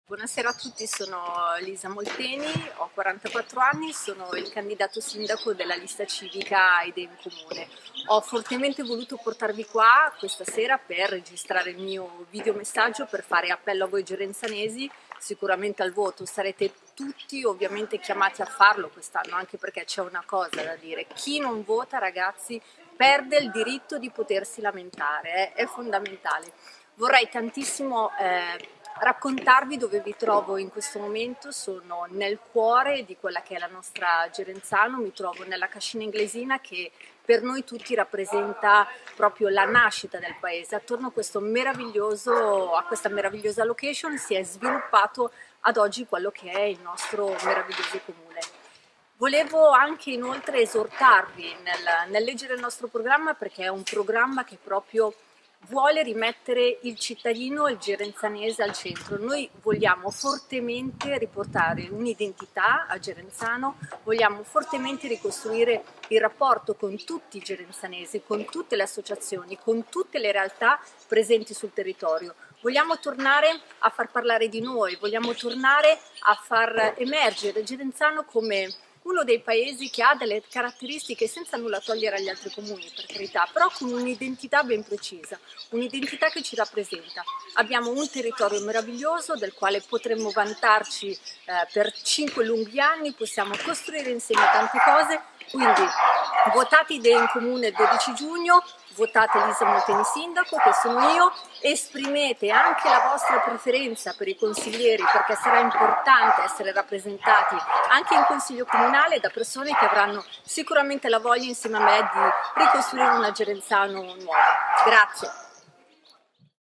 Buonasera a tutti, sono Lisa Molteni, ho 44 anni, sono il candidato sindaco della lista civica Idee in Comune. Ho fortemente voluto portarvi qua questa sera per registrare il mio videomessaggio per fare appello a voi gerenzanesi, sicuramente al voto. Sarete tutti ovviamente chiamati a farlo quest'anno, anche perché c'è una cosa da dire: chi non vota, ragazzi, perde il diritto di potersi lamentare, è fondamentale. Vorrei tantissimo raccontarvi dove vi trovo in questo momento. Sono nel cuore di quella che è la nostra Gerenzano, mi trovo nella Cascina Inglesina, che per noi tutti rappresenta proprio la nascita del paese. Attorno a questa meravigliosa location si è sviluppato ad oggi quello che è il nostro meraviglioso comune. Volevo anche inoltre esortarvi nel leggere il nostro programma, perché è un programma che proprio vuole rimettere il cittadino, il gerenzanese al centro. Noi vogliamo fortemente riportare un'identità a Gerenzano, vogliamo fortemente ricostruire il rapporto con tutti i gerenzanesi, con tutte le associazioni, con tutte le realtà presenti sul territorio. Vogliamo tornare a far parlare di noi, vogliamo tornare a far emergere Gerenzano come uno dei paesi che ha delle caratteristiche, senza nulla togliere agli altri comuni, per carità, però con un'identità ben precisa, un'identità che ci rappresenta. Abbiamo un territorio meraviglioso del quale potremmo vantarci per 5 lunghi anni, possiamo costruire insieme tante cose, quindi votate Idee in Comune il 12 giugno, votate Lisa Molteni sindaco, che sono io, esprimete anche la vostra preferenza per i consiglieri, perché sarà importante essere rappresentati anche in consiglio comunale da persone che avranno sicuramente la voglia insieme a me di ricostruire una Gerenzano nuova. Grazie.